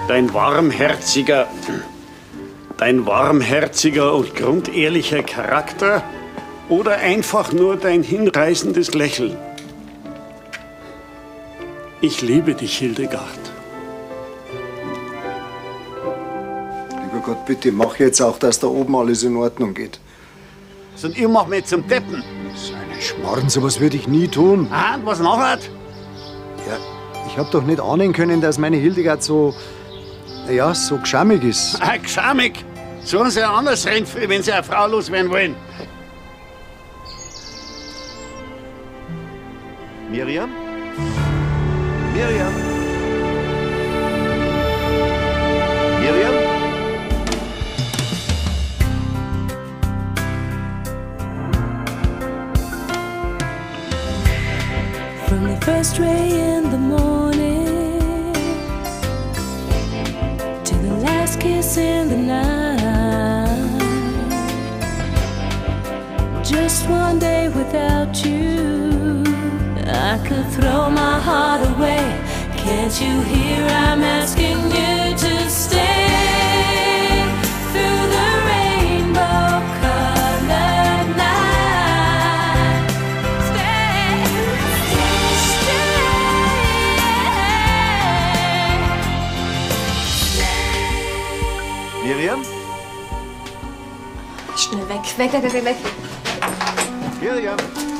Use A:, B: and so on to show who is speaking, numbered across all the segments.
A: Dein warmherziger und grundehrlicher Charakter oder einfach nur dein hinreißendes Lächeln? Ich liebe dich, Hildegard.
B: Lieber Gott, bitte mach jetzt auch, dass da oben alles in Ordnung geht.
A: Und ihr macht mich zum Deppen.
B: So einen Schmarrn, sowas würde ich nie tun.
A: Ah, und was nachher?
B: Ja, ich hab doch nicht ahnen können, dass meine Hildegard so, ja, so geschammig ist.
A: Ah, geschammig. Sollen sie ja anders reden, wenn sie eine Frau loswerden wollen.
C: Miriam? Miriam? Miriam?
D: From the first ray in the morning to the last kiss in the night, just one day without you, I could throw my heart away. Can't you hear I'm asking you to stay through the rainbow-colored night? Stay, stay.
C: Miriam?
E: Schnell weg, weg, weg, weg, weg.
C: Miriam?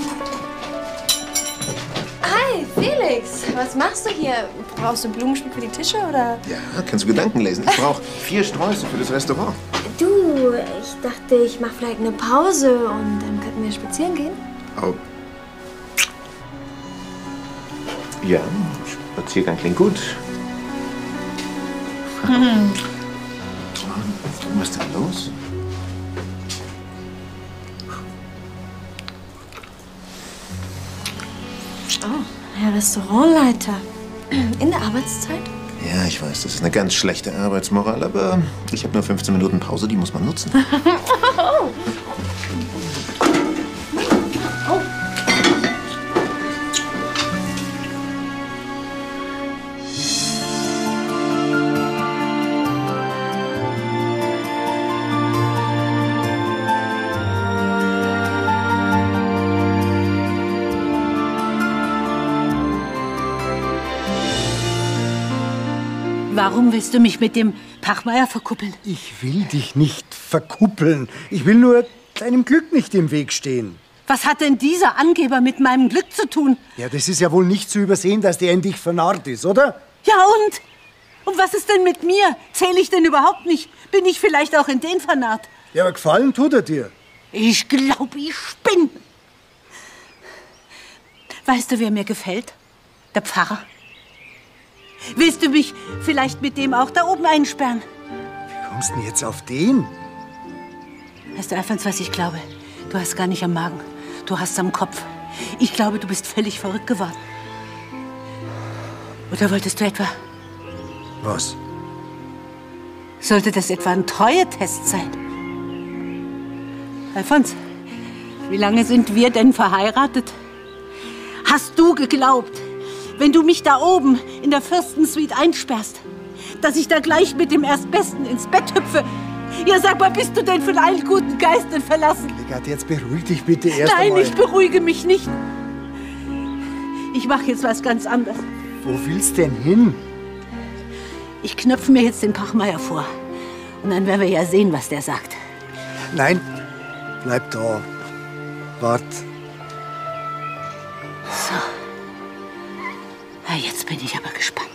E: Hi, Felix. Was machst du hier? Brauchst du Blumenschmuck für die Tische, oder?
C: Ja, kannst du Gedanken lesen. Ich brauche 4 Sträuße für das Restaurant.
E: Du, ich dachte, ich mache vielleicht eine Pause und dann könnten wir spazieren gehen.
C: Oh. Ja, Spaziergang klingt gut. Was ist denn los?
E: Oh, Herr Restaurantleiter. In der Arbeitszeit?
C: Ja, ich weiß, das ist eine ganz schlechte Arbeitsmoral, aber ich habe nur 15 Minuten Pause, die muss man nutzen.
E: Oh. Oh.
F: Warum willst du mich mit dem Pachmeier verkuppeln?
B: Ich will dich nicht verkuppeln. Ich will nur deinem Glück nicht im Weg stehen.
F: Was hat denn dieser Angeber mit meinem Glück zu tun?
B: Ja, das ist ja wohl nicht zu übersehen, dass der in dich vernarrt ist, oder?
F: Ja und? Und was ist denn mit mir? Zähle ich denn überhaupt nicht? Bin ich vielleicht auch in den vernarrt?
B: Ja, aber gefallen tut er dir.
F: Ich glaube, ich spinne. Weißt du, wer mir gefällt? Der Pfarrer. Willst du mich vielleicht mit dem auch da oben einsperren?
B: Wie kommst du denn jetzt auf den?
F: Weißt du, Alfons, was ich glaube? Du hast gar nicht am Magen. Du hast am Kopf. Ich glaube, du bist völlig verrückt geworden. Oder wolltest du etwa...
B: Was?
F: Sollte das etwa ein Treue-Test sein? Alfons, wie lange sind wir denn verheiratet? Hast du geglaubt, wenn du mich da oben in der Fürstensuite einsperrst, dass ich da gleich mit dem Erstbesten ins Bett hüpfe? Ja, sag mal, bist du denn von allen guten Geistern verlassen?
B: Hildegard, jetzt beruhig dich bitte erst
F: Nein,
B: einmal.
F: ich beruhige mich nicht. Ich mache jetzt was ganz anderes.
B: Wo willst du denn hin?
F: Ich knöpfe mir jetzt den Pachmeier vor. Und dann werden wir ja sehen, was der sagt.
B: Nein, bleib da. Wart.
F: So. Na, jetzt bin ich aber gespannt.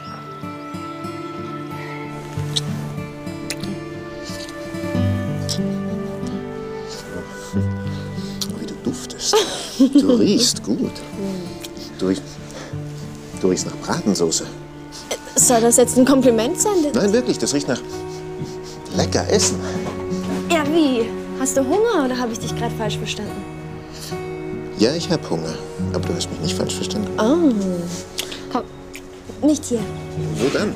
C: Wie du duftest. Du riechst gut. Du riechst nach Bratensoße.
E: Soll das jetzt ein Kompliment sein?
C: Nein, wirklich, das riecht nach lecker Essen.
E: Ja, wie? Hast du Hunger oder habe ich dich gerade falsch verstanden?
C: Ja, ich hab Hunger. Aber du hast mich nicht falsch verstanden.
E: Oh. Komm, nicht hier.
C: Wo dann?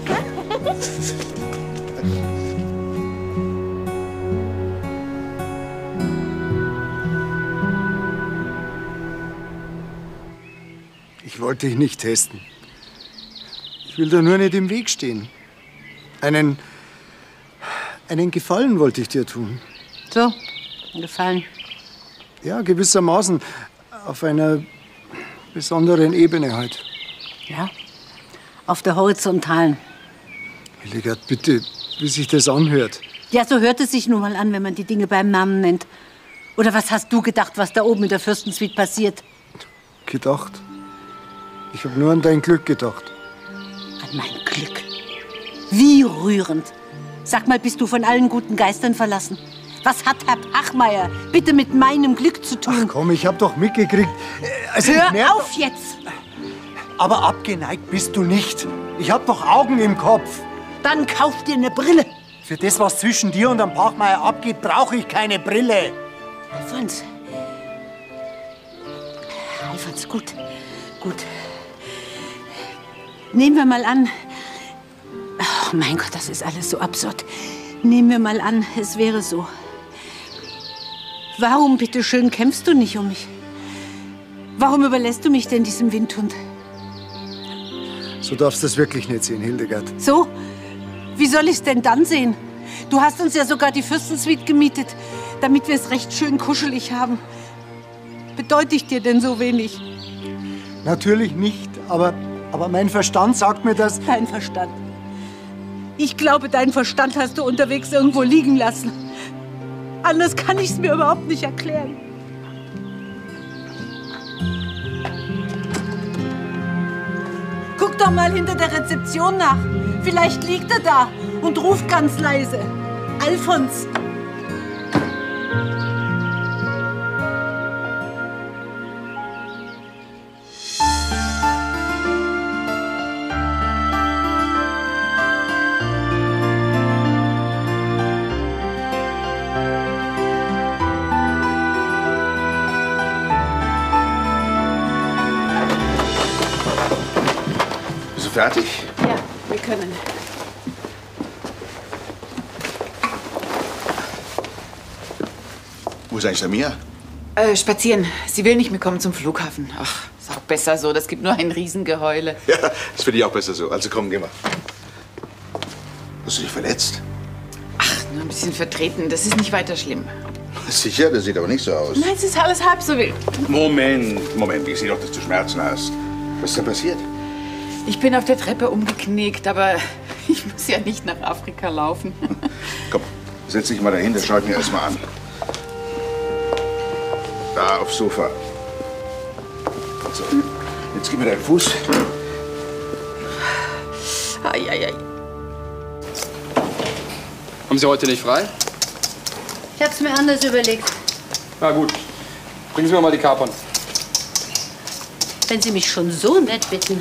B: Ich wollte dich nicht testen. Ich will da nur nicht im Weg stehen. Einen Gefallen wollte ich dir tun.
F: So, ein Gefallen.
B: Ja, gewissermaßen. Auf einer besonderen Ebene halt.
F: Ja, auf der horizontalen.
B: Hildegard, bitte, wie sich das anhört.
F: Ja, so hört es sich nun mal an, wenn man die Dinge beim Namen nennt. Oder was hast du gedacht, was da oben in der Fürstensuite passiert?
B: Gedacht? Ich habe nur an dein Glück gedacht.
F: An mein Glück. Wie rührend. Sag mal, bist du von allen guten Geistern verlassen? Was hat Herr Pachmeier bitte mit meinem Glück zu tun?
B: Ach komm, ich hab doch mitgekriegt.
F: Hör auf jetzt!
B: Aber abgeneigt bist du nicht. Ich hab doch Augen im Kopf.
F: Dann kauf dir eine Brille.
B: Für das, was zwischen dir und dem Pachmeier abgeht, brauche ich keine Brille.
F: Alfons. Alfons, gut. Gut. Nehmen wir mal an... Oh mein Gott, das ist alles so absurd. Nehmen wir mal an, es wäre so. Warum, bitteschön, kämpfst du nicht um mich? Warum überlässt du mich denn diesem Windhund?
B: So darfst du es wirklich nicht sehen, Hildegard.
F: So? Wie soll ich es denn dann sehen? Du hast uns ja sogar die Fürstensuite gemietet, damit wir es recht schön kuschelig haben. Bedeute ich dir denn so wenig?
B: Natürlich nicht, aber mein Verstand sagt mir das...
F: Dein Verstand. Ich glaube, deinen Verstand hast du unterwegs irgendwo liegen lassen. Anders kann ich es mir überhaupt nicht erklären. Guck doch mal hinter der Rezeption nach. Vielleicht liegt er da und ruft ganz leise. Alfons.
G: Fertig?
F: Ja, wir können.
G: Wo ist eigentlich Samia?
H: Spazieren. Sie will nicht mitkommen zum Flughafen. Ach, ist auch besser so. Das gibt nur ein Riesengeheule.
G: Ja, das finde ich auch besser so. Also komm, geh mal. Hast du dich verletzt?
H: Ach, nur ein bisschen vertreten. Das ist nicht weiter schlimm.
G: Sicher? Das sieht aber nicht so aus.
H: Nein, es ist alles halb so wild.
G: Moment. Ich sehe doch, dass du Schmerzen hast. Was ist denn passiert?
H: Ich bin auf der Treppe umgeknickt, aber ich muss ja nicht nach Afrika laufen.
G: Komm, setz dich mal dahin, das schau ich mir erst mal an. Da aufs Sofa. So, jetzt gib mir deinen Fuß.
H: Ei.
I: Haben Sie heute nicht frei?
F: Ich hab's mir anders überlegt.
I: Na gut. Bringen Sie mir mal die Kapern.
F: Wenn Sie mich schon so nett bitten.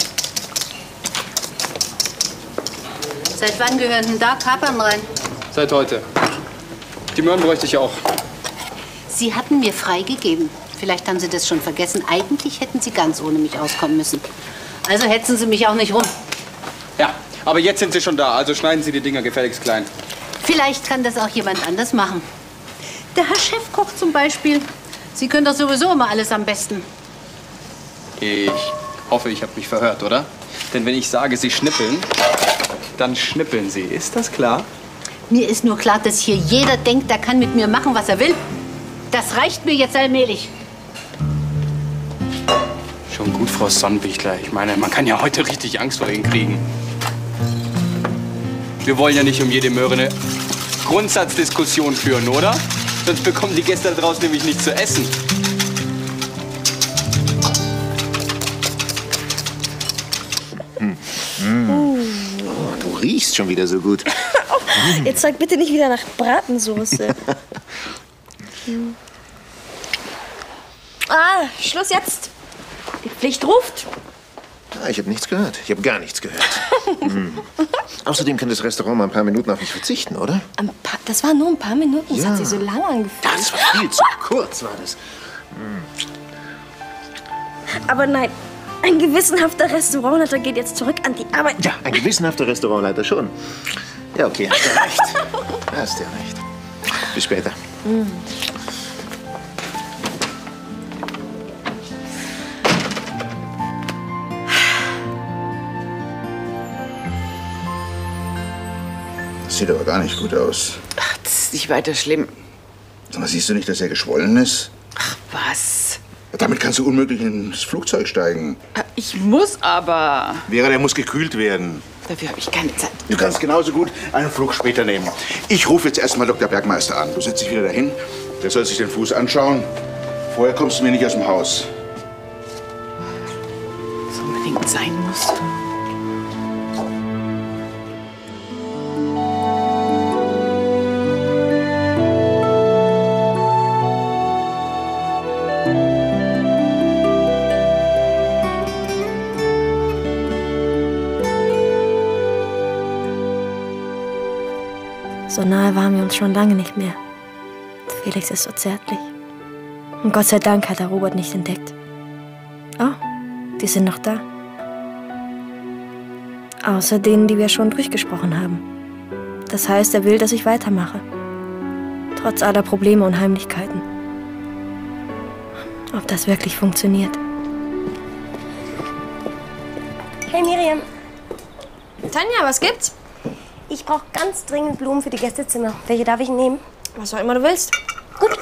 F: Seit wann gehören denn da Kapern rein?
I: Seit heute. Die Möhren bräuchte ich auch.
F: Sie hatten mir freigegeben. Vielleicht haben Sie das schon vergessen. Eigentlich hätten Sie ganz ohne mich auskommen müssen. Also hetzen Sie mich auch nicht rum.
I: Ja, aber jetzt sind Sie schon da. Also schneiden Sie die Dinger gefälligst klein.
F: Vielleicht kann das auch jemand anders machen. Der Herr Chefkoch zum Beispiel. Sie können doch sowieso immer alles am besten.
I: Ich hoffe, ich habe mich verhört, oder? Denn wenn ich sage, Sie schnippeln, dann schnippeln Sie. Ist das klar?
F: Mir ist nur klar, dass hier jeder denkt, er kann mit mir machen, was er will. Das reicht mir jetzt allmählich.
I: Schon gut, Frau Sonnenbichler. Ich meine, man kann ja heute richtig Angst vor Ihnen kriegen. Wir wollen ja nicht um jede Möhre eine Grundsatzdiskussion führen, oder? Sonst bekommen die Gäste da draußen nämlich nichts zu essen.
C: Oh, du riechst schon wieder so gut.
E: Jetzt sag bitte nicht wieder nach Bratensoße. Schluss jetzt. Die Pflicht ruft.
C: Ah, ich habe nichts gehört. Ich habe gar nichts gehört. Außerdem kann das Restaurant mal ein paar Minuten auf mich verzichten, oder?
E: Das waren nur ein paar Minuten. Das
C: Ja.
E: hat sich so lange angefühlt.
C: Das war viel zu kurz, war das.
E: Aber nein, ein gewissenhafter Restaurantleiter geht jetzt zurück an die Arbeit.
C: Ja, ein gewissenhafter Restaurantleiter schon. Ja, okay, hast ja recht. Hast ja recht. Bis später.
G: Das sieht aber gar nicht gut aus.
H: Ach, das ist nicht weiter schlimm.
G: Aber siehst du nicht, dass er geschwollen ist?
H: Ach, was?
G: Damit kannst du unmöglich ins Flugzeug steigen.
H: Ich muss aber.
G: Vera, der muss gekühlt werden.
H: Dafür habe ich keine Zeit.
G: Du kannst genauso gut einen Flug später nehmen. Ich rufe jetzt erstmal Dr. Bergmeister an. Du setzt dich wieder dahin. Der soll sich den Fuß anschauen. Vorher kommst du mir nicht aus dem Haus.
H: Was unbedingt sein muss.
E: So nahe waren wir uns schon lange nicht mehr. Felix ist so zärtlich. Und Gott sei Dank hat er Robert nicht entdeckt. Oh, die sind noch da. Außer denen, die wir schon durchgesprochen haben. Das heißt, er will, dass ich weitermache. Trotz aller Probleme und Heimlichkeiten. Ob das wirklich funktioniert.
J: Hey Miriam,
E: Tanja, was gibt's?
J: ich brauche ganz dringend Blumen für die Gästezimmer. Welche darf ich nehmen?
E: Was auch immer du willst.
J: Gut.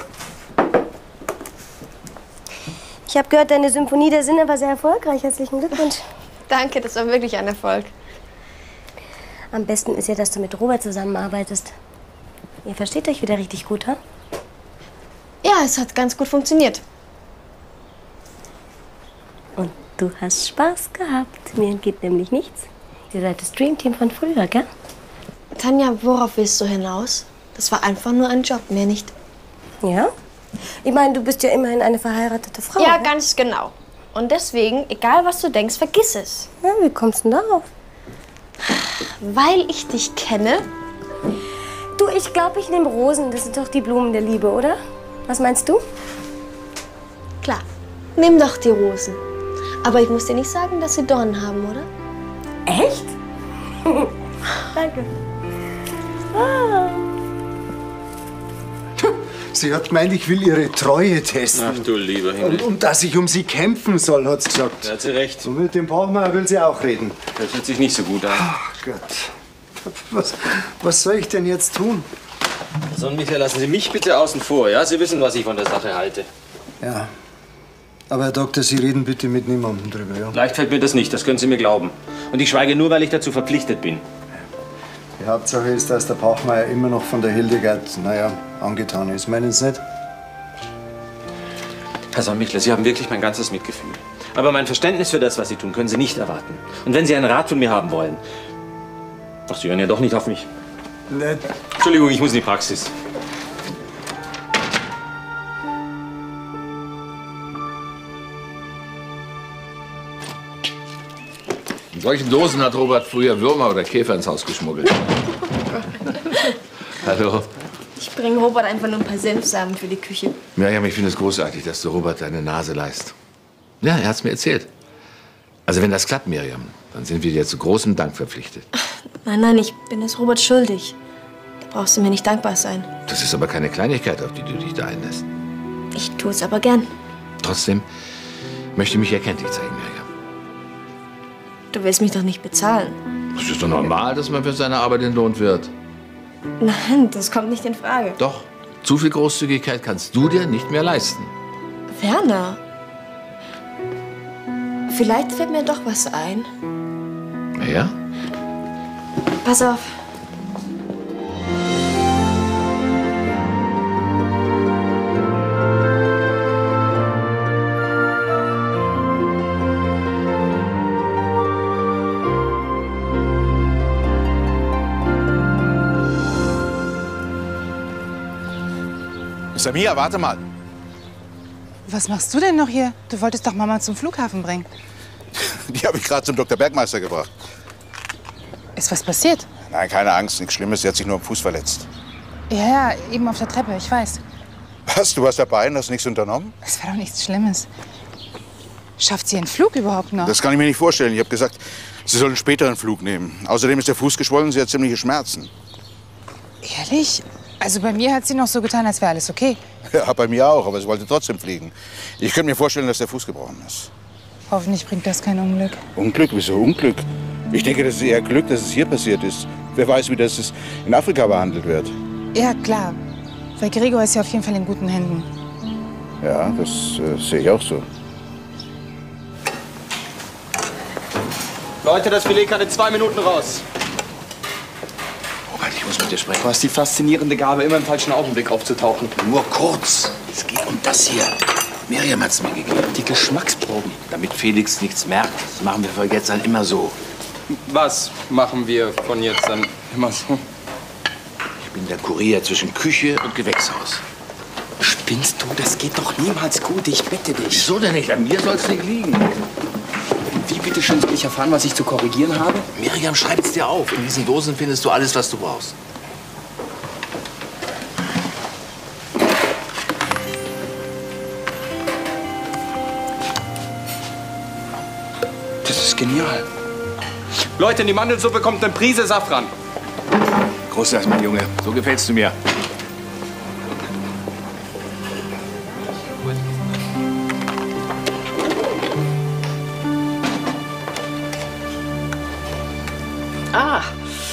J: Ich habe gehört, deine Symphonie der Sinne war sehr erfolgreich. Herzlichen Glückwunsch.
E: Danke, das war wirklich ein Erfolg.
J: Am besten ist ja, dass du mit Robert zusammenarbeitest. Ihr versteht euch wieder richtig gut, ha?
E: Ja, es hat ganz gut funktioniert.
J: Und du hast Spaß gehabt. Mir entgeht nämlich nichts. Ihr seid das Dreamteam von früher, gell?
E: Tanja, worauf willst du hinaus? Das war einfach nur ein Job, mehr nicht.
J: Ja? Ich meine, du bist ja immerhin eine verheiratete Frau.
E: Ja,
J: ne?
E: ganz genau. Und deswegen, egal was du denkst, vergiss es.
J: Ja, wie kommst du denn darauf?
E: Weil ich dich kenne.
J: Du, ich glaube, ich nehme Rosen. Das sind doch die Blumen der Liebe, oder? Was meinst du?
E: Klar, nimm doch die Rosen. Aber ich muss dir nicht sagen, dass sie Dornen haben, oder?
J: Echt? Danke. Ah.
B: Sie hat gemeint, ich will ihre Treue testen.
I: Ach du lieber Himmel.
B: Und dass ich um sie kämpfen soll, hat sie gesagt.
I: Da hat sie recht.
B: Und mit dem Bauchmeier will sie auch reden.
I: Das hört sich nicht so gut an.
B: Ach Gott. Was soll ich denn jetzt tun?
I: Son Michael, lassen Sie mich bitte außen vor, ja? Sie wissen, was ich von der Sache halte.
B: Ja. Aber Herr Doktor, Sie reden bitte mit niemandem drüber, ja?
I: Leicht fällt mir das nicht, das können Sie mir glauben. Und ich schweige nur, weil ich dazu verpflichtet bin.
B: Die Hauptsache ist, dass der Bauchmeier immer noch von der Hildegard, naja, angetan ist. Meinen Sie nicht?
I: Herr Son-Michler, Sie haben wirklich mein ganzes Mitgefühl. Aber mein Verständnis für das, was Sie tun, können Sie nicht erwarten. Und wenn Sie einen Rat von mir haben wollen... Ach, Sie hören ja doch nicht auf mich.
B: Nicht.
I: Entschuldigung, ich muss in die Praxis.
K: In solchen Dosen hat Robert früher Würmer oder Käfer ins Haus geschmuggelt. Hallo.
E: Ich bringe Robert einfach nur ein paar Senfsamen für die Küche.
K: Miriam, ich finde es großartig, dass du Robert deine Nase leihst. Ja, er hat's mir erzählt. Also wenn das klappt, Miriam, dann sind wir dir zu großem Dank verpflichtet.
E: Nein, nein, ich bin es Robert schuldig. Da brauchst du mir nicht dankbar sein.
K: Das ist aber keine Kleinigkeit, auf die du dich da einlässt.
E: Ich tue es aber gern.
K: Trotzdem möchte ich mich erkenntlich zeigen, Miriam.
E: Du willst mich doch nicht bezahlen.
K: Es ist doch normal, dass man für seine Arbeit entlohnt wird.
E: Nein, das kommt nicht in Frage.
K: Doch, zu viel Großzügigkeit kannst du dir nicht mehr leisten.
E: Werner, vielleicht fällt mir doch was ein.
K: Ja?
E: Pass auf.
G: Samia, warte mal.
L: Was machst du denn noch hier? Du wolltest doch Mama zum Flughafen bringen.
G: Die habe ich gerade zum Dr. Bergmeister gebracht.
L: Ist was passiert?
G: Nein, keine Angst, nichts Schlimmes. Sie hat sich nur am Fuß verletzt.
L: Ja, eben auf der Treppe, ich weiß.
G: Was, du warst dabei und hast nichts unternommen?
L: Es war doch nichts Schlimmes. Schafft sie einen Flug überhaupt noch?
G: Das kann ich mir nicht vorstellen. Ich habe gesagt, sie soll einen späteren Flug nehmen. Außerdem ist der Fuß geschwollen, sie hat ziemliche Schmerzen.
L: Ehrlich? Also bei mir hat sie noch so getan, als wäre alles okay.
G: Ja, bei mir auch, aber sie wollte trotzdem fliegen. Ich könnte mir vorstellen, dass der Fuß gebrochen ist.
L: Hoffentlich bringt das kein Unglück.
G: Unglück? Wieso Unglück? Ich denke, das ist eher Glück, dass es hier passiert ist. Wer weiß, wie das in Afrika behandelt wird.
L: Ja, klar. Weil Gregor ist ja auf jeden Fall in guten Händen.
G: Ja, das sehe ich auch so.
M: Leute, das Filet kann in 2 Minuten raus.
K: Robert, ich muss mit dir sprechen.
M: Du hast die faszinierende Gabe, immer im falschen Augenblick aufzutauchen.
K: Nur kurz. Es geht um das hier. Miriam hat's mir gegeben.
M: Die Geschmacksproben.
K: Damit Felix nichts merkt. Das machen wir von jetzt an immer so.
M: Was machen wir von jetzt an immer so?
K: Ich bin der Kurier zwischen Küche und Gewächshaus.
M: Spinnst du? Das geht doch niemals gut. Ich bitte dich.
K: Wieso denn nicht? An mir soll's nicht liegen.
M: Wie bitteschön soll ich erfahren, was ich zu korrigieren habe?
K: Miriam schreibt's dir auf. In diesen Dosen findest du alles, was du brauchst.
M: Das ist genial. Leute, in die Mandelsuppe kommt eine Prise Safran.
K: Groß, mein Junge. So gefällst du mir.
H: Ah,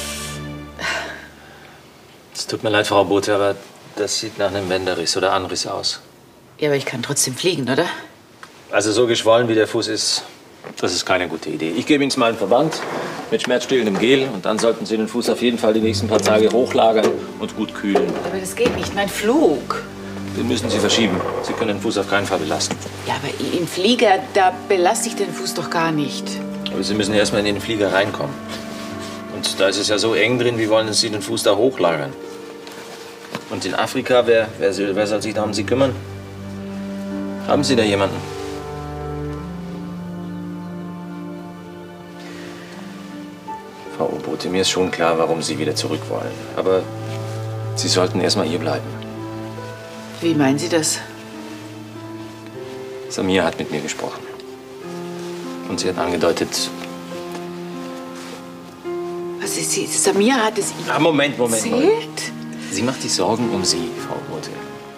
I: Es tut mir leid, Frau Bote, aber das sieht nach einem Bänderriss oder Anriss aus.
H: ja, aber ich kann trotzdem fliegen, oder?
I: Also so geschwollen wie der Fuß ist, das ist keine gute Idee. Ich gebe Ihnen mal einen Verband mit schmerzstillendem Gel und dann sollten Sie den Fuß auf jeden Fall die nächsten paar Tage hochlagern und gut kühlen.
H: Aber das geht nicht, mein Flug.
I: Den müssen Sie verschieben. Sie können den Fuß auf keinen Fall belasten.
H: Ja, aber im Flieger, da belaste ich den Fuß doch gar nicht.
I: Aber Sie müssen erst mal in den Flieger reinkommen. Und da ist es ja so eng drin, wie wollen Sie den Fuß da hochlagern? Und in Afrika, wer soll sich da um Sie kümmern? Haben Sie da jemanden? Frau Obote, mir ist schon klar, warum Sie wieder zurück wollen. Aber Sie sollten erst mal hier bleiben.
H: Wie meinen Sie das?
I: Samir hat mit mir gesprochen. Und sie hat angedeutet...
H: Was ist sie? Samir hat es Ihnen
I: Moment.
H: erzählt?
I: Sie macht sich Sorgen um Sie, Frau Obote.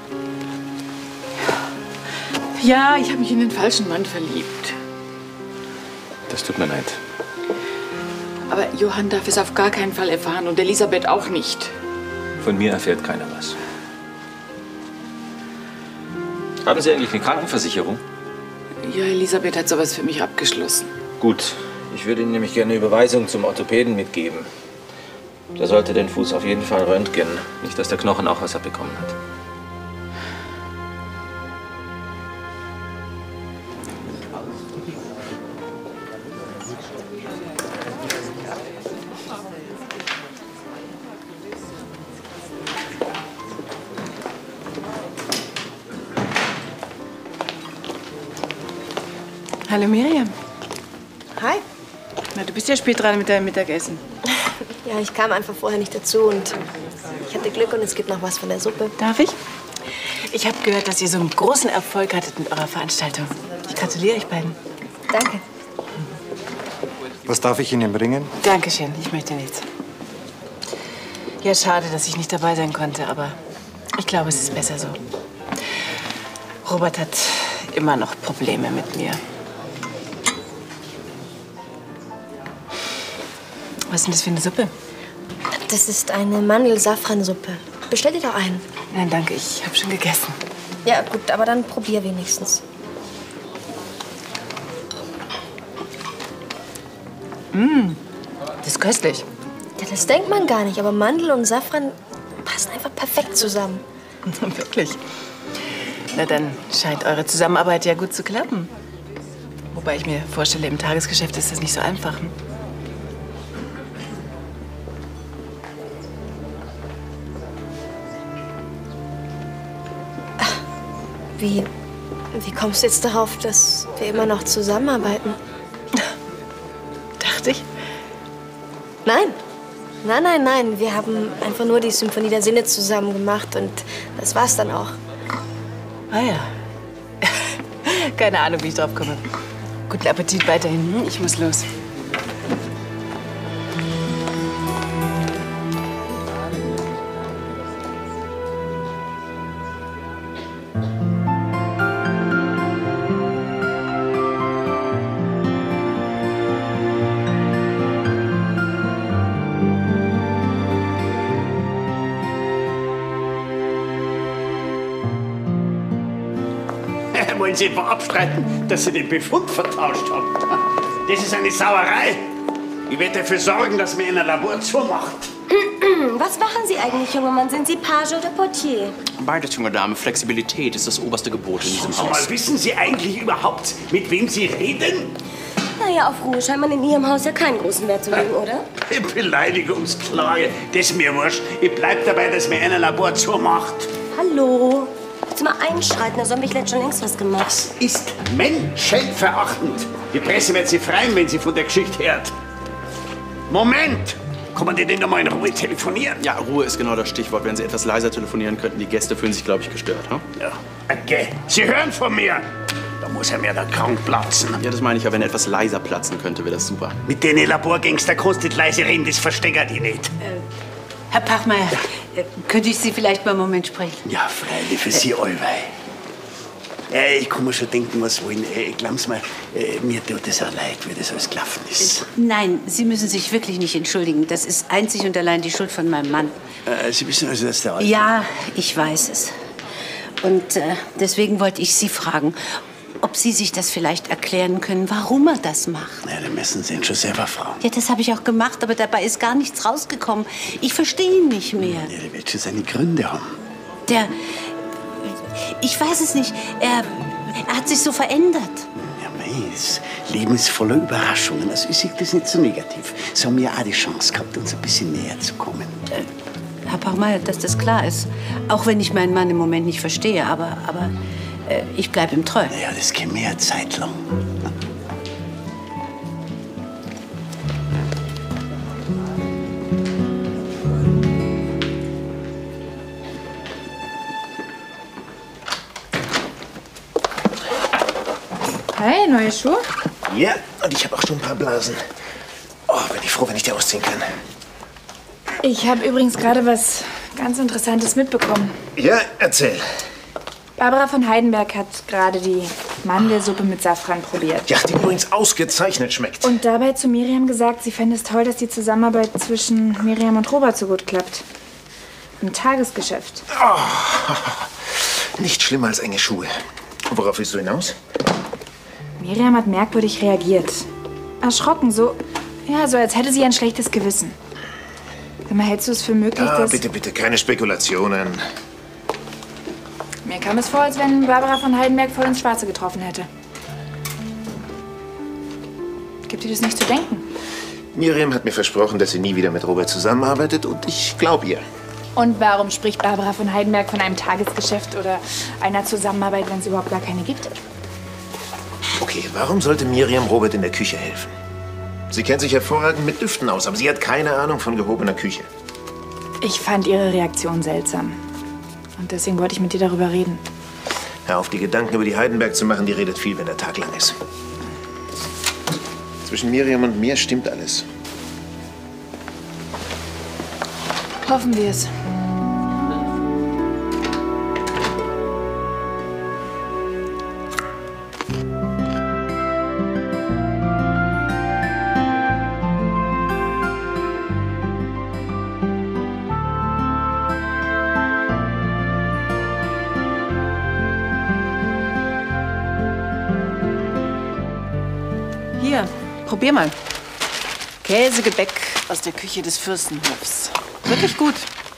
H: Ja, ich habe mich in den falschen Mann verliebt.
I: Das tut mir leid.
H: Aber Johann darf es auf gar keinen Fall erfahren und Elisabeth auch nicht.
I: Von mir erfährt keiner was. Haben Sie eigentlich eine Krankenversicherung?
H: Ja, Elisabeth hat sowas für mich abgeschlossen.
I: Gut. Ich würde Ihnen nämlich gerne eine Überweisung zum Orthopäden mitgeben. Der sollte den Fuß auf jeden Fall röntgen. Nicht, dass der Knochen auch was abbekommen hat.
L: Hallo Miriam.
E: Hi.
L: Na, du bist ja spät dran mit deinem Mittagessen.
E: Ja, ich kam einfach vorher nicht dazu und ich hatte Glück und es gibt noch was von der Suppe.
L: Darf ich? Ich habe gehört, dass ihr so einen großen Erfolg hattet mit eurer Veranstaltung. Ich gratuliere euch beiden.
E: Danke.
B: Was darf ich Ihnen bringen?
L: Dankeschön, ich möchte nichts. Ja, schade, dass ich nicht dabei sein konnte, aber ich glaube, es ist besser so. Robert hat immer noch Probleme mit mir. Was ist denn das für eine Suppe?
E: Das ist eine Mandel-Safran-Suppe. Bestell dir doch einen.
L: Nein, danke, ich habe schon gegessen.
E: Ja, gut, aber dann probier wenigstens.
L: Das ist köstlich.
E: Ja, das denkt man gar nicht, aber Mandel und Safran passen einfach perfekt zusammen.
L: Wirklich? Na, dann scheint eure Zusammenarbeit ja gut zu klappen. Wobei ich mir vorstelle, im Tagesgeschäft ist das nicht so einfach. Hm?
E: Wie kommst du jetzt darauf, dass wir immer noch zusammenarbeiten?
L: Dachte ich.
E: Nein. Nein. Wir haben einfach nur die Symphonie der Sinne zusammen gemacht und das war's dann auch.
L: Ah ja. Keine Ahnung, wie ich drauf komme. Guten Appetit weiterhin. Hm? Ich muss los.
A: Wollen Sie etwa abstreiten, dass Sie den Befund vertauscht haben? Das ist eine Sauerei. Ich werde dafür sorgen, dass mir ein Labor zumacht.
J: Was machen Sie eigentlich, junger Mann? Sind Sie Page oder Portier?
M: Beides, junge Dame. Flexibilität ist das oberste Gebot in diesem
A: Sag
M: Haus.
A: mal, wissen Sie eigentlich überhaupt, mit wem Sie reden?
J: Naja, auf Ruhe scheint man in Ihrem Haus ja keinen großen Wert zu legen, oder?
A: Beleidigungsklage, das ist mir wurscht. Ich bleib dabei, dass mir ein Labor zumacht.
J: Hallo? Jetzt mal einschreiten, da haben wir vielleicht schon längst was gemacht.
A: Das ist menschenverachtend. Die Presse wird Sie freuen, wenn sie von der Geschichte hört. Moment! Kann man denn noch mal in Ruhe telefonieren?
M: Ja, Ruhe ist genau das Stichwort. Wenn Sie etwas leiser telefonieren könnten, die Gäste fühlen sich, glaube ich, gestört. Hm?
A: Ja, okay. Sie hören von mir. Da muss er mir der Krank platzen.
M: Ja, das meine ich ja. Wenn er etwas leiser platzen könnte, wäre das super.
A: Mit den Laborgangster kannst du nicht leise reden, das versteckert die nicht.
F: Herr Pachmeier, könnte ich Sie vielleicht mal einen Moment sprechen?
A: Ja, freilich, für Sie allweil. Ich kann mir schon denken, was wollen. Glauben Sie mal, mir tut es auch leid, wie das alles gelaufen ist.
F: Nein, Sie müssen sich wirklich nicht entschuldigen. Das ist einzig und allein die Schuld von meinem Mann.
A: Sie wissen also, dass der Alte...
F: Ja, ich weiß es. Und deswegen wollte ich Sie fragen, ob Sie sich das vielleicht erklären können, warum er das macht.
A: Ja, dann müssen Sie ihn schon selber fragen.
F: Ja, das habe ich auch gemacht, aber dabei ist gar nichts rausgekommen. Ich verstehe ihn nicht mehr.
A: Ja, der wird schon seine Gründe haben.
F: Ich weiß es nicht. Er hat sich so verändert.
A: Ja, mei, das Leben ist voller Überraschungen. Also ich sehe das nicht so negativ. Sie haben ja auch die Chance gehabt, uns ein bisschen näher zu kommen.
F: Herr Pachmeier, dass das klar ist. Auch wenn ich meinen Mann im Moment nicht verstehe, aber ich bleibe ihm treu.
A: Ja, das geht mir eine Zeit lang.
N: Hey, neue Schuhe?
C: Ja, und ich habe auch schon ein paar Blasen. Oh, bin ich froh, wenn ich die ausziehen kann.
N: Ich habe übrigens gerade was ganz Interessantes mitbekommen.
C: Ja, erzähl.
N: Barbara von Heidenberg hat gerade die Mandelsuppe mit Safran probiert.
C: Ja, die übrigens ausgezeichnet schmeckt.
N: Und dabei zu Miriam gesagt, sie fände es toll, dass die Zusammenarbeit zwischen Miriam und Robert so gut klappt. Im Tagesgeschäft.
C: Oh, nicht schlimmer als enge Schuhe. Worauf willst du hinaus?
N: Miriam hat merkwürdig reagiert. Erschrocken, so als hätte sie ein schlechtes Gewissen. Sag mal, hältst du es für möglich, dass...
C: Bitte, bitte, keine Spekulationen.
N: Mir kam es vor, als wenn Barbara von Heidenberg voll ins Schwarze getroffen hätte. Gibt dir das nicht zu denken?
C: Miriam hat mir versprochen, dass sie nie wieder mit Robert zusammenarbeitet und ich glaube ihr.
N: Und warum spricht Barbara von Heidenberg von einem Tagesgeschäft oder einer Zusammenarbeit, wenn es überhaupt gar keine gibt?
C: Okay, warum sollte Miriam Robert in der Küche helfen? Sie kennt sich hervorragend mit Düften aus, aber sie hat keine Ahnung von gehobener Küche.
N: Ich fand ihre Reaktion seltsam. Und deswegen wollte ich mit dir darüber reden.
C: Hör auf, die Gedanken über die Heidenberg zu machen, die redet viel, wenn der Tag lang ist. Zwischen Miriam und mir stimmt alles.
N: Hoffen wir es.
L: Hier, probier mal. Käsegebäck aus der Küche des Fürstenhofs. Wirklich gut.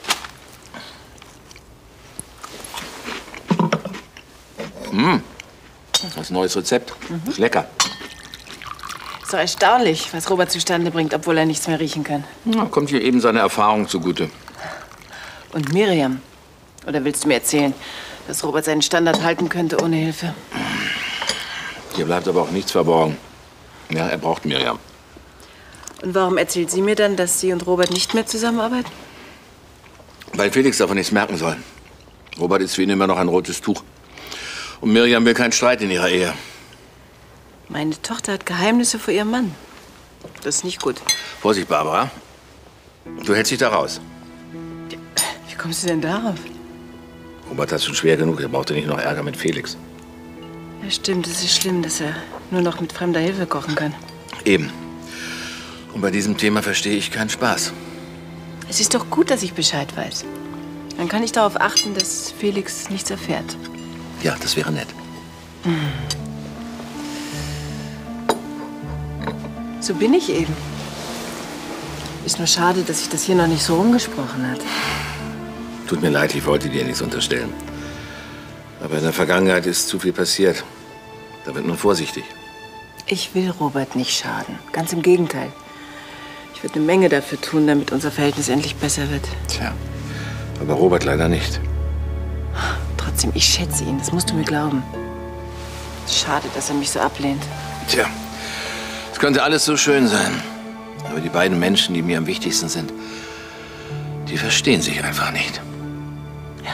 K: Das ist ein neues Rezept. Ist lecker.
L: Ist doch erstaunlich, was Robert zustande bringt, obwohl er nichts mehr riechen kann.
K: Ja, kommt hier eben seine Erfahrung zugute.
L: Und Miriam? Oder willst du mir erzählen, dass Robert seinen Standard halten könnte ohne Hilfe?
K: Hier bleibt aber auch nichts verborgen. Ja, er braucht Miriam.
L: Und warum erzählt sie mir dann, dass sie und Robert nicht mehr zusammenarbeiten?
K: Weil Felix davon nichts merken soll. Robert ist für ihn immer noch ein rotes Tuch. Und Miriam will keinen Streit in ihrer Ehe.
L: Meine Tochter hat Geheimnisse vor ihrem Mann. Das ist nicht gut.
K: Vorsicht, Barbara. Du hältst dich da raus.
L: Wie kommst du denn darauf?
K: Robert hat es schon schwer genug. Er brauchte nicht noch Ärger mit Felix.
L: Ja, stimmt. Es ist schlimm, dass er nur noch mit fremder Hilfe kochen kann.
K: Eben. Und bei diesem Thema verstehe ich keinen Spaß.
L: Es ist doch gut, dass ich Bescheid weiß. Dann kann ich darauf achten, dass Felix nichts erfährt.
K: Ja, das wäre nett.
L: So bin ich eben. Ist nur schade, dass sich das hier noch nicht so rumgesprochen hat.
K: Tut mir leid, ich wollte dir nichts unterstellen. Aber in der Vergangenheit ist zu viel passiert. Da wird man vorsichtig.
L: Ich will Robert nicht schaden. Ganz im Gegenteil. Ich würde eine Menge dafür tun, damit unser Verhältnis endlich besser wird.
K: Tja, aber Robert leider nicht.
L: Trotzdem, ich schätze ihn. Das musst du mir glauben. Schade, dass er mich so ablehnt.
K: Tja, es könnte alles so schön sein. Aber die beiden Menschen, die mir am wichtigsten sind, die verstehen sich einfach nicht.
L: Ja.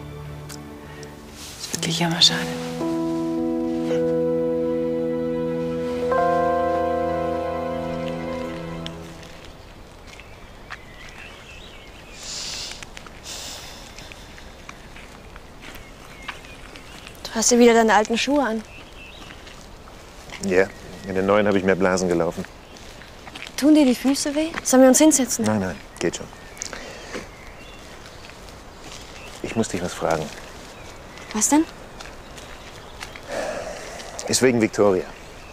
L: Ist wirklich jammerschade.
E: Du hast dir wieder deine alten Schuhe an.
C: Ja, in den neuen habe ich mehr Blasen gelaufen.
E: Tun dir die Füße weh? Sollen wir uns hinsetzen?
C: Nein, nein, geht schon. Ich muss dich was fragen.
E: Was denn?
C: Ist wegen Victoria.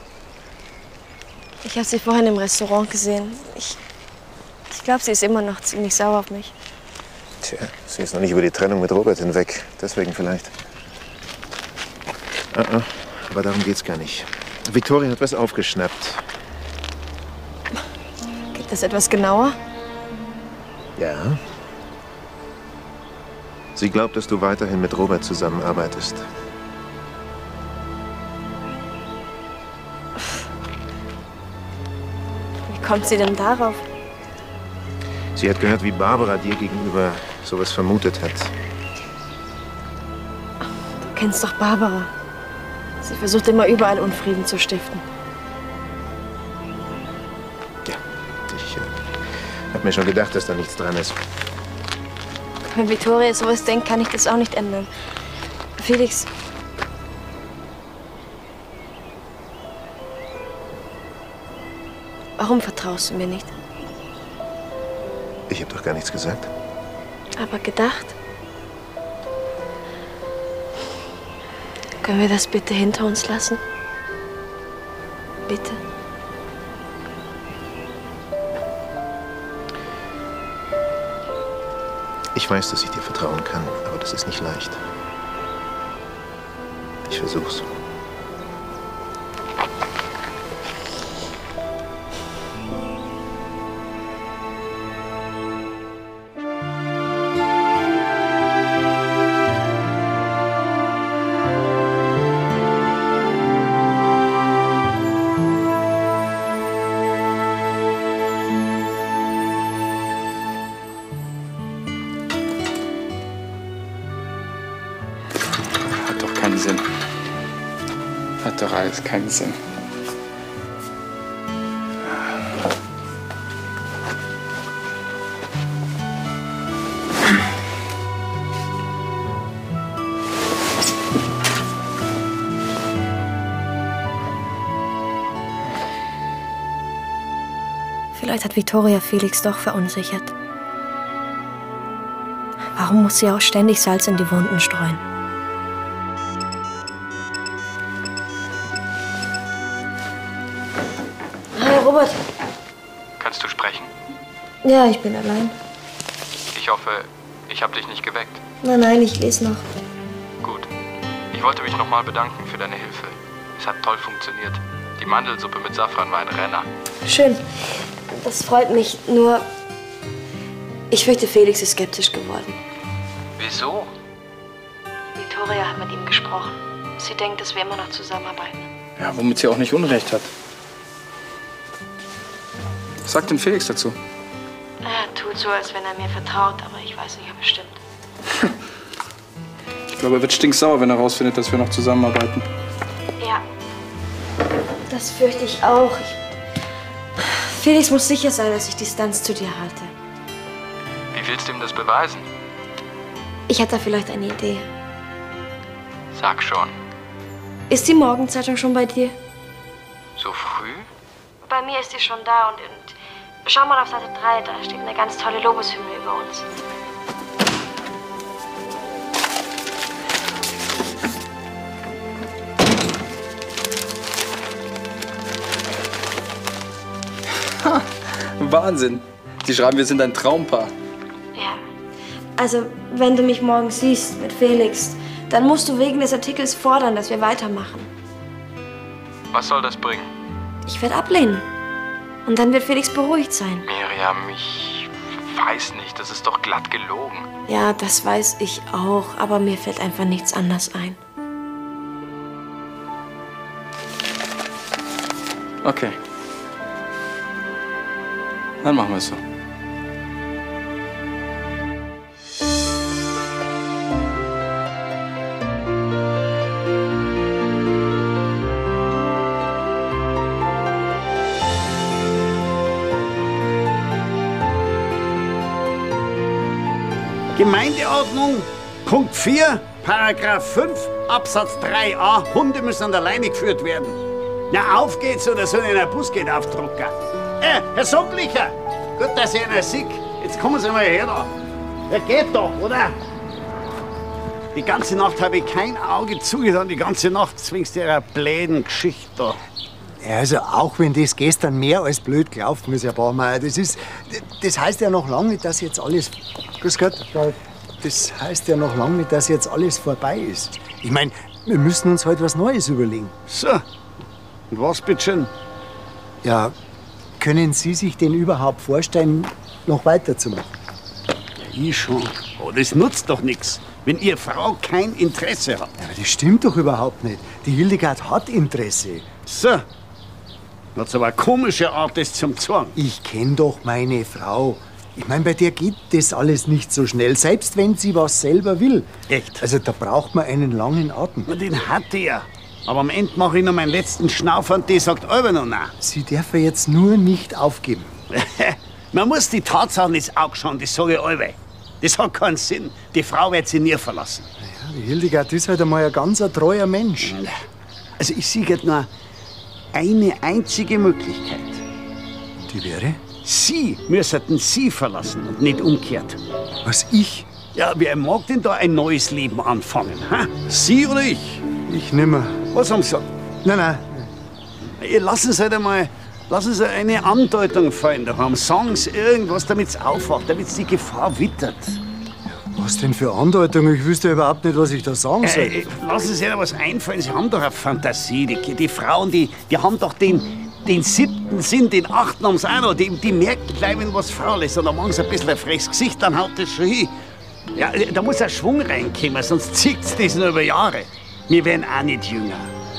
E: Ich habe sie vorhin im Restaurant gesehen. Ich glaube, sie ist immer noch ziemlich sauer auf mich.
C: Tja, sie ist noch nicht über die Trennung mit Robert hinweg. Deswegen vielleicht. Aber darum geht's gar nicht. Victoria hat was aufgeschnappt.
E: Geht das etwas genauer?
C: Ja. Sie glaubt, dass du weiterhin mit Robert zusammenarbeitest.
E: Wie kommt sie denn darauf?
C: Sie hat gehört, wie Barbara dir gegenüber sowas vermutet hat.
E: Du kennst doch Barbara. Sie versucht immer überall Unfrieden zu stiften.
C: Ja, ich habe mir schon gedacht, dass da nichts dran ist.
E: Wenn Victoria sowas denkt, kann ich das auch nicht ändern. Felix. Warum vertraust du mir nicht?
C: Ich habe doch gar nichts gesagt.
E: Aber gedacht. Können wir das bitte hinter uns lassen? Bitte.
C: Ich weiß, dass ich dir vertrauen kann, aber das ist nicht leicht. Ich versuch's.
M: Hat doch alles keinen Sinn.
E: Vielleicht hat Victoria Felix doch verunsichert. Warum muss sie auch ständig Salz in die Wunden streuen? Hi, Robert.
M: Kannst du sprechen?
E: Ja, ich bin allein.
M: Ich hoffe, ich habe dich nicht geweckt.
E: Nein, ich lese noch.
M: Gut. Ich wollte mich nochmal bedanken für deine Hilfe. Es hat toll funktioniert. Die Mandelsuppe mit Safran war ein Renner.
E: Schön. Das freut mich. Nur, ich fürchte, Felix ist skeptisch geworden.
M: Wieso?
E: Victoria hat mit ihm gesprochen. Sie denkt, dass wir immer noch zusammenarbeiten.
M: Ja, womit sie auch nicht Unrecht hat. Was sagt denn Felix dazu?
E: Er tut so, als wenn er mir vertraut, aber ich weiß nicht, ob es stimmt.
M: Ich glaube, er wird stinksauer, wenn er herausfindet, dass wir noch zusammenarbeiten.
E: Ja, das fürchte ich auch. Felix muss sicher sein, dass ich Distanz zu dir halte.
M: Wie willst du ihm das beweisen?
E: Ich hätte da vielleicht eine Idee.
M: Sag schon.
E: Ist die Morgenzeitung schon bei dir?
M: So früh?
E: Bei mir ist sie schon da und schau mal auf Seite 3, da steht eine ganz tolle Lobeshymne über uns.
O: Wahnsinn. Die schreiben, wir sind ein Traumpaar.
E: Ja. Also, wenn du mich morgen siehst mit Felix, dann musst du wegen des Artikels fordern, dass wir weitermachen.
M: Was soll das bringen?
E: Ich werde ablehnen. Und dann wird Felix beruhigt sein.
M: Miriam, ich weiß nicht, das ist doch glatt gelogen.
E: Ja, das weiß ich auch, aber mir fällt einfach nichts anderes ein.
O: Okay. Dann machen wir es so.
A: Gemeindeordnung, Punkt 4, Paragraph 5, Absatz 3a. Hunde müssen an der Leine geführt werden. Na, auf geht's oder so in ein Bus geht aufdrucken. Herr Sockllicher, gut, dass ich einer sehe. Jetzt kommen Sie mal her da. Ja, geht doch, oder? Die ganze Nacht habe ich kein Auge zugetan. Die ganze Nacht zwingst du ihrer bläden Geschichte da.
B: Ja, also auch wenn das gestern mehr als blöd gelaufen ist, Herr Baumeier, das heißt ja noch lange nicht, dass jetzt alles... Grüß Gott. Das heißt ja noch lange nicht, dass jetzt alles vorbei ist. Ich meine, wir müssen uns heute was Neues überlegen.
A: So, und was bitteschön?
B: Ja, können Sie sich denn überhaupt vorstellen, noch weiterzumachen?
A: Ja, ich schon. Oh, das nutzt doch nichts, wenn Ihre Frau kein Interesse hat.
B: Ja, aber das stimmt doch überhaupt nicht. Die Hildegard hat Interesse.
A: So. Hat's aber eine komische Art, das zum Zorn.
B: Ich kenne doch meine Frau. Ich meine, bei der geht das alles nicht so schnell, selbst wenn sie was selber will.
A: Echt?
B: Also da braucht man einen langen Atem.
A: Na, den hat er. Aber am Ende mache ich noch meinen letzten Schnauf und die sagt aber noch nein.
B: Sie dürfen jetzt nur nicht aufgeben.
A: Man muss die Tatsachen ins Auge schauen, das sage ich alle. Das hat keinen Sinn. Die Frau wird sie nie verlassen.
B: Ja, die Hildegard ist halt einmal ein ganz treuer Mensch.
A: Also ich sehe jetzt nur eine einzige Möglichkeit.
B: Die wäre?
A: Sie müssten sie verlassen und nicht umgekehrt.
B: Was, ich?
A: Ja, wer mag denn da ein neues Leben anfangen? Ha? Sie oder ich?
B: Ich nimmer.
A: Was haben Sie gesagt?
B: Nein.
A: Lassen Sie halt einmal, lassen Sie eine Andeutung fallen daheim. Sagen Sie irgendwas, damit es aufwacht, damit es die Gefahr wittert.
B: Was denn für Andeutung? Ich wüsste überhaupt nicht, was ich da sagen soll.
A: Lassen Sie sich da was einfallen. Sie haben doch eine Fantasie. Die Frauen, die haben doch den 7. Sinn, den 8. haben sie auch noch. Die merken gleich, wenn was faul ist. Und dann machen sie ein bisschen ein freches Gesicht, dann haut das schon hin. Ja, da muss ein Schwung reinkommen, sonst zieht es das nur über Jahre. Wir werden auch nicht jünger.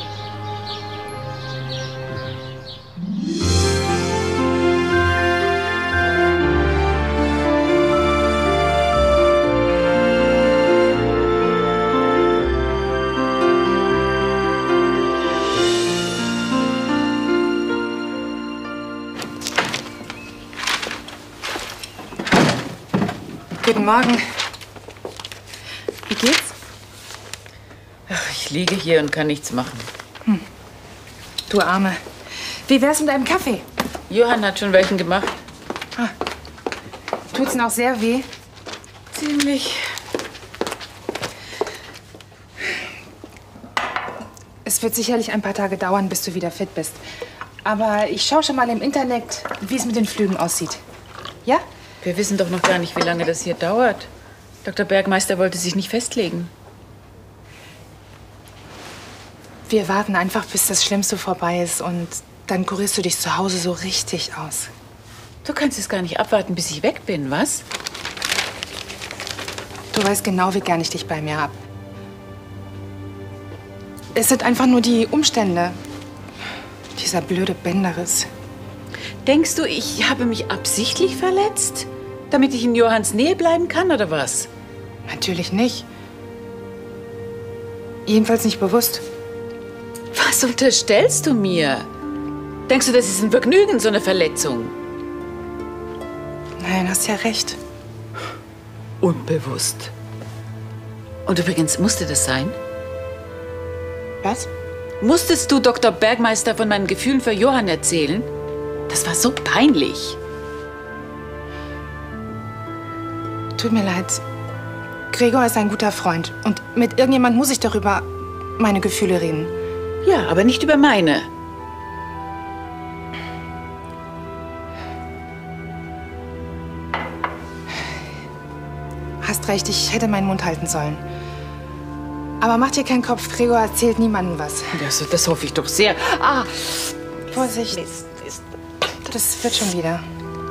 N: Guten Morgen. Wie geht's?
H: Ach, ich liege hier und kann nichts machen.
N: Du Arme. Wie wär's mit einem Kaffee?
H: Johann hat schon welchen gemacht.
N: Tut's noch sehr weh?
H: Ziemlich.
N: Es wird sicherlich ein paar Tage dauern, bis du wieder fit bist. Aber ich schaue schon mal im Internet, wie es mit den Flügen aussieht. Ja?
H: Wir wissen doch noch gar nicht, wie lange das hier dauert. Dr. Bergmeister wollte sich nicht festlegen.
N: Wir warten einfach, bis das Schlimmste vorbei ist und dann kurierst du dich zu Hause so richtig aus.
H: Du kannst es gar nicht abwarten, bis ich weg bin, was?
N: Du weißt genau, wie gern ich dich bei mir hab. Es sind einfach nur die Umstände. Dieser blöde Bänderriss.
H: Denkst du, ich habe mich absichtlich verletzt? Damit ich in Johanns Nähe bleiben kann, oder was?
N: Natürlich nicht. Jedenfalls nicht bewusst.
H: Was unterstellst du mir? Denkst du, das ist ein Vergnügen, so eine Verletzung?
N: Nein, hast ja recht.
H: Unbewusst. Und übrigens, musste das sein?
N: Was?
H: Musstest du Dr. Bergmeister von meinen Gefühlen für Johann erzählen? Das war so peinlich.
N: Tut mir leid. Gregor ist ein guter Freund. Und mit irgendjemand muss ich doch über meine Gefühle reden.
H: Ja, aber nicht über meine.
N: hast recht, ich hätte meinen Mund halten sollen. Aber mach dir keinen Kopf, Gregor erzählt niemandem was.
H: Das hoffe ich doch sehr. Ah,
N: Vorsicht. Das wird schon wieder.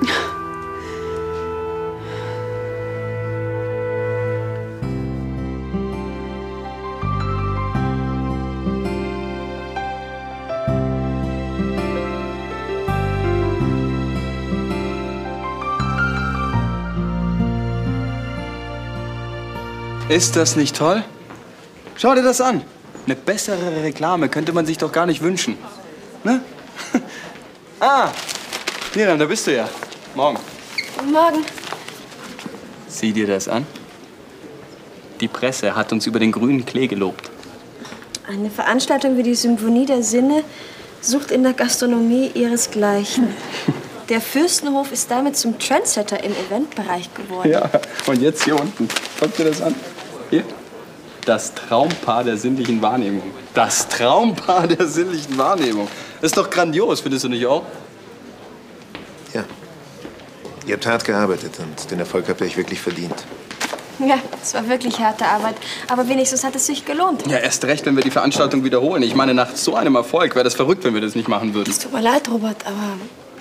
O: Ist das nicht toll? Schau dir das an. Eine bessere Reklame könnte man sich doch gar nicht wünschen. Ne? Ah, Miriam, da bist du ja. Morgen.
E: Guten Morgen.
O: Sieh dir das an. Die Presse hat uns über den grünen Klee gelobt.
E: Eine Veranstaltung wie die Symphonie der Sinne sucht in der Gastronomie ihresgleichen. Der Fürstenhof ist damit zum Trendsetter im Eventbereich geworden.
O: Ja, und jetzt hier unten. Guck dir das an. Hier. Das Traumpaar der sinnlichen Wahrnehmung. Das Traumpaar der sinnlichen Wahrnehmung. Das ist doch grandios, findest du nicht auch?
C: Ja. Ihr habt hart gearbeitet und den Erfolg habt ihr euch wirklich verdient.
E: Ja, es war wirklich harte Arbeit. Aber wenigstens hat es sich gelohnt.
O: Ja, erst recht, wenn wir die Veranstaltung wiederholen. Ich meine, nach so einem Erfolg wäre das verrückt, wenn wir das nicht machen würden.
E: Es tut mir leid, Robert, aber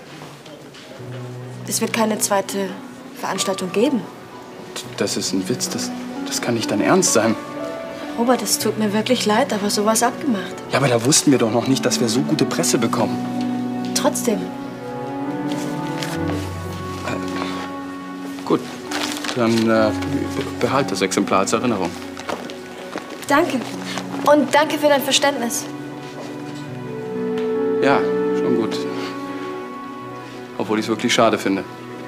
E: es wird keine zweite Veranstaltung geben.
O: Das ist ein Witz. Das kann nicht dein Ernst sein.
E: Robert, es tut mir wirklich leid, aber so war es abgemacht.
O: Ja, aber da wussten wir doch noch nicht, dass wir so gute Presse bekommen.
E: Trotzdem.
O: Gut, dann behalt das Exemplar als Erinnerung.
E: Danke. Und danke für dein Verständnis.
O: Ja, schon gut. Obwohl ich es wirklich schade finde.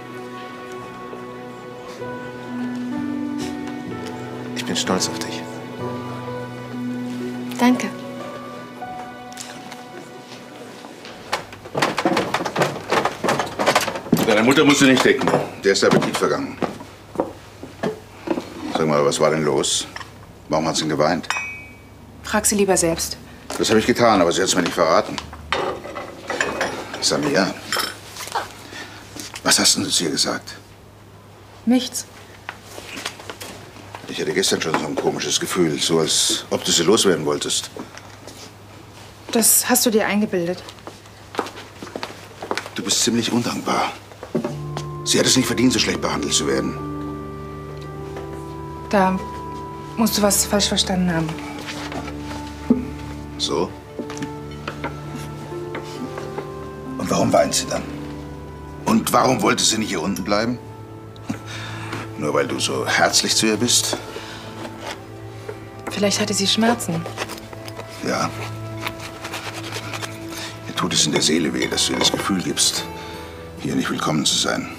C: Ich bin stolz auf dich.
E: Danke.
G: Deine Mutter musst du nicht decken. Der ist der Appetit vergangen. Sag mal, was war denn los? Warum hat sie geweint?
N: Frag sie lieber selbst.
G: Das habe ich getan, aber sie hat es mir nicht verraten. Samia, was hast denn du zu ihr gesagt?
N: Nichts.
G: Ich hatte gestern schon so ein komisches Gefühl, so als ob du sie loswerden wolltest.
N: Das hast du dir eingebildet.
G: Du bist ziemlich undankbar. Sie hat es nicht verdient, so schlecht behandelt zu werden.
N: Da musst du was falsch verstanden haben.
G: So? Und warum weint sie dann? Und warum wollte sie nicht hier unten bleiben? Nur weil du so herzlich zu ihr bist?
N: Vielleicht hatte sie Schmerzen.
G: Ja. Mir tut es in der Seele weh, dass du ihr das Gefühl gibst, hier nicht willkommen zu sein.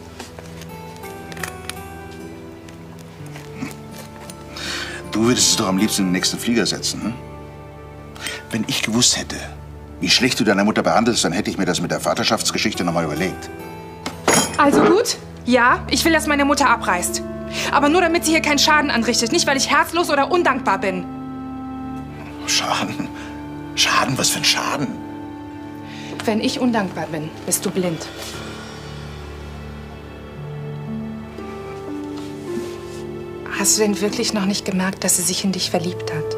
G: Du würdest es doch am liebsten in den nächsten Flieger setzen, hm? Wenn ich gewusst hätte, wie schlecht du deine Mutter behandelst, dann hätte ich mir das mit der Vaterschaftsgeschichte noch mal überlegt.
N: Also gut, ja, ich will, dass meine Mutter abreist. Aber nur, damit sie hier keinen Schaden anrichtet. Nicht, weil ich herzlos oder undankbar bin.
G: Schaden? Schaden? Was für ein Schaden?
N: Wenn ich undankbar bin, bist du blind. Hast du denn wirklich noch nicht gemerkt, dass sie sich in dich verliebt hat?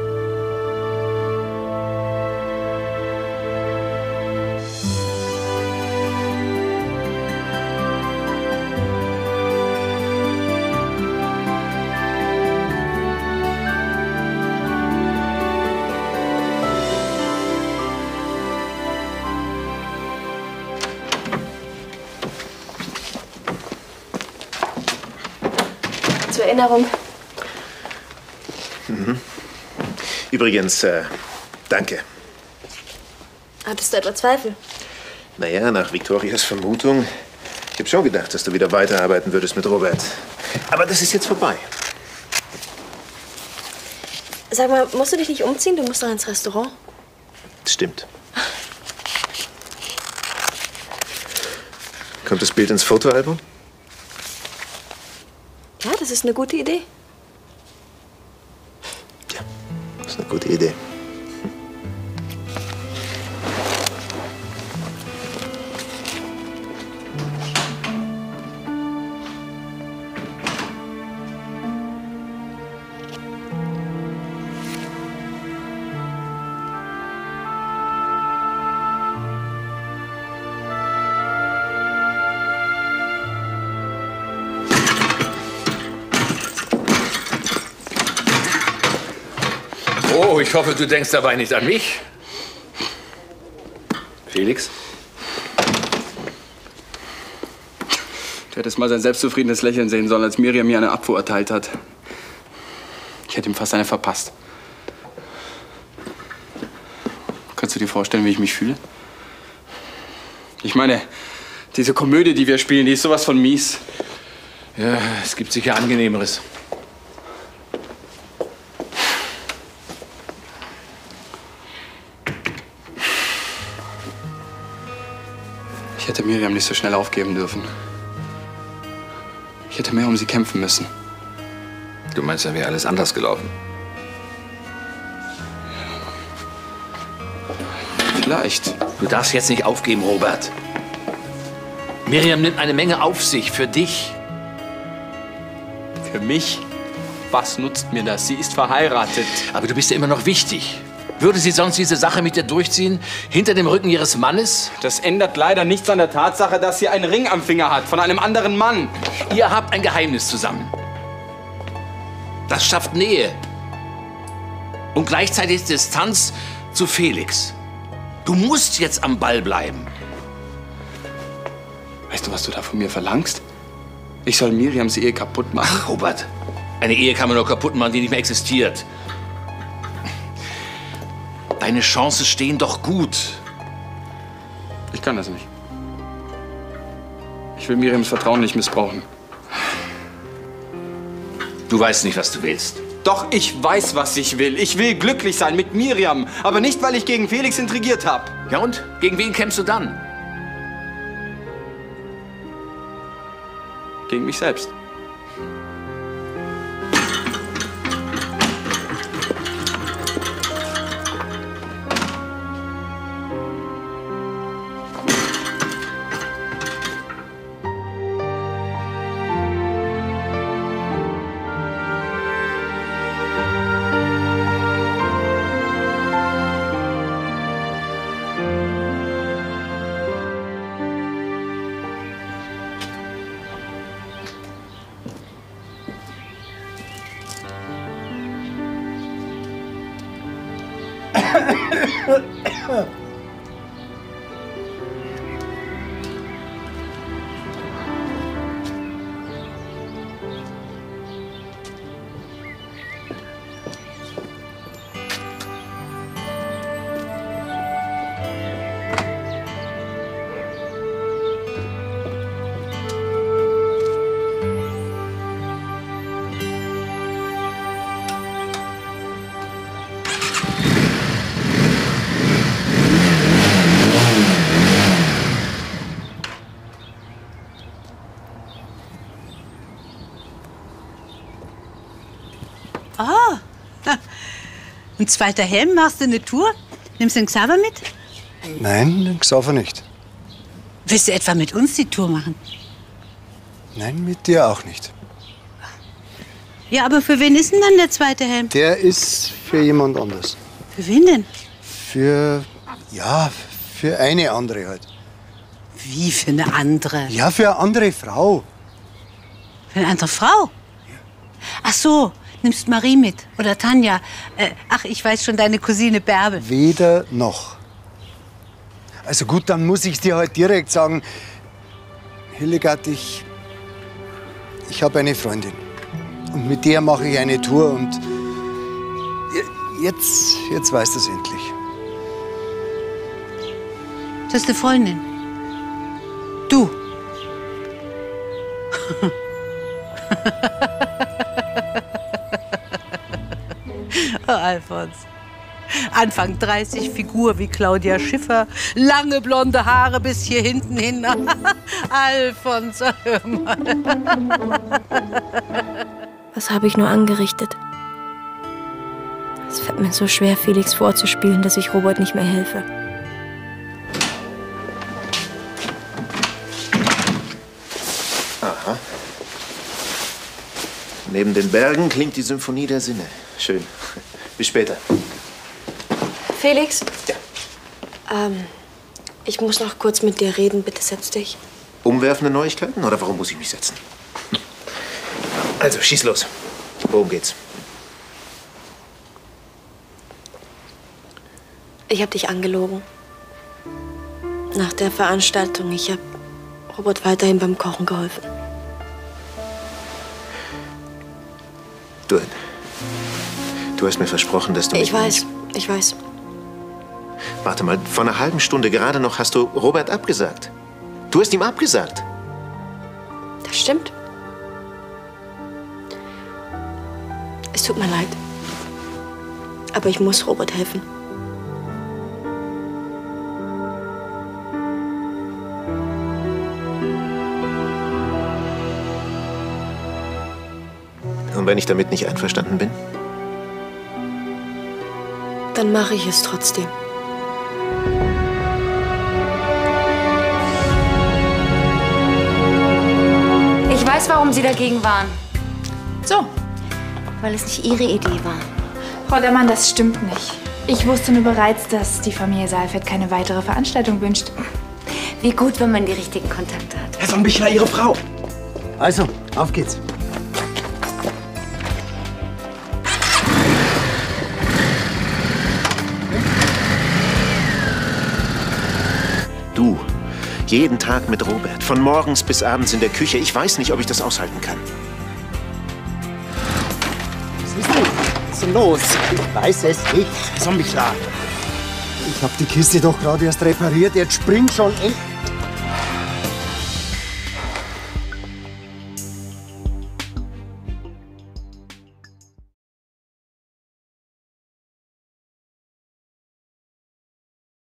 E: Zur Erinnerung.
C: Mhm. Übrigens, danke.
E: Hattest du etwa Zweifel?
C: Naja, nach Victorias Vermutung, ich habe schon gedacht, dass du wieder weiterarbeiten würdest mit Robert. Aber das ist jetzt vorbei.
E: Sag mal, musst du dich nicht umziehen? Du musst doch ins Restaurant.
C: Stimmt. Kommt das Bild ins Fotoalbum?
E: Ja, das ist eine gute Idee.
C: Das ist eine gute Idee.
K: Oh, ich hoffe, du denkst dabei nicht an mich. Felix?
O: Du hättest mal sein selbstzufriedenes Lächeln sehen sollen, als Miriam mir eine Abfuhr erteilt hat. Ich hätte ihm fast eine verpasst. Kannst du dir vorstellen, wie ich mich fühle? Ich meine, diese Komödie, die wir spielen, die ist sowas von mies.
K: Ja, es gibt sicher Angenehmeres.
O: Ich hätte Miriam nicht so schnell aufgeben dürfen. Ich hätte mehr um sie kämpfen müssen.
K: Du meinst, da wäre alles anders gelaufen?
O: Vielleicht.
K: Du darfst jetzt nicht aufgeben, Robert. Miriam nimmt eine Menge auf sich für dich.
O: Für mich? Was nutzt mir das? Sie ist verheiratet.
K: Aber du bist ja immer noch wichtig. Würde sie sonst diese Sache mit dir durchziehen? Hinter dem Rücken ihres Mannes?
O: Das ändert leider nichts an der Tatsache, dass sie einen Ring am Finger hat von einem anderen Mann.
K: Ihr habt ein Geheimnis zusammen. Das schafft Nähe. Und gleichzeitig Distanz zu Felix. Du musst jetzt am Ball bleiben.
O: Weißt du, was du da von mir verlangst? Ich soll Miriams Ehe kaputt machen.
K: Ach, Robert, eine Ehe kann man nur kaputt machen, die nicht mehr existiert. Deine Chancen stehen doch gut.
O: Ich kann das nicht. Ich will Miriams Vertrauen nicht missbrauchen.
K: Du weißt nicht, was du willst.
O: Doch, ich weiß, was ich will. Ich will glücklich sein mit Miriam. Aber nicht, weil ich gegen Felix intrigiert habe.
K: Ja und? Gegen wen kämpfst du dann?
O: Gegen mich selbst.
F: Ah, ein zweiter Helm, machst du eine Tour? Nimmst du den Xaver mit?
B: Nein, den Xaver nicht.
F: Willst du etwa mit uns die Tour machen?
B: Nein, mit dir auch nicht.
F: Ja, aber für wen ist denn dann der zweite Helm?
B: Der ist für jemand anders.
F: Für wen denn?
B: Für eine andere halt.
F: Wie für eine andere?
B: Ja, für eine andere Frau.
F: Für eine andere Frau? Ach so, nimmst Marie mit oder Tanja. Ach, ich weiß schon, deine Cousine Bärbe.
B: Weder noch. Also gut, dann muss ich dir halt direkt sagen, Hildegard, ich habe eine Freundin. Und mit der mache ich eine Tour und jetzt weißt du es endlich.
F: Das ist eine Freundin. Du. Oh, Alfons. Anfang 30, Figur wie Claudia Schiffer, lange blonde Haare bis hier hinten hin. Alfons, hör mal.
E: Was habe ich nur angerichtet? Es fällt mir so schwer, Felix vorzuspielen, dass ich Robert nicht mehr helfe.
C: Aha. Neben den Bergen klingt die Symphonie der Sinne. Schön. Bis später.
E: Felix?
C: Ja.
E: Ich muss noch kurz mit dir reden. Bitte setz dich.
C: Umwerfende Neuigkeiten oder warum muss ich mich setzen? Also, schieß los. Worum geht's?
E: Ich habe dich angelogen. Nach der Veranstaltung, ich habe Robert weiterhin beim Kochen geholfen.
C: Du hast mir versprochen, dass du mich...
E: Ich weiß.
C: Warte mal, vor einer halben Stunde gerade noch hast du Robert abgesagt. Du hast ihm abgesagt.
E: Das stimmt. Es tut mir leid. Aber ich muss Robert helfen.
C: Und wenn ich damit nicht einverstanden bin?
E: Dann mache ich es trotzdem.
N: Ich weiß, warum Sie dagegen waren.
J: So. Weil es nicht Ihre Idee war.
N: Frau Dörmann, das stimmt nicht. Ich wusste nur bereits, dass die Familie Saalfeld keine weitere Veranstaltung wünscht.
J: Wie gut, wenn man die richtigen Kontakte hat.
O: Herr von Bichler, Ihre Frau.
B: Also, auf geht's.
C: Du, jeden Tag mit Robert, von morgens bis abends in der Küche. Ich weiß nicht, ob ich das aushalten kann.
B: Was ist denn los? Ich weiß es nicht.
O: Ist doch nicht klar.
B: Ich hab die Kiste doch gerade erst repariert. Jetzt springt schon echt.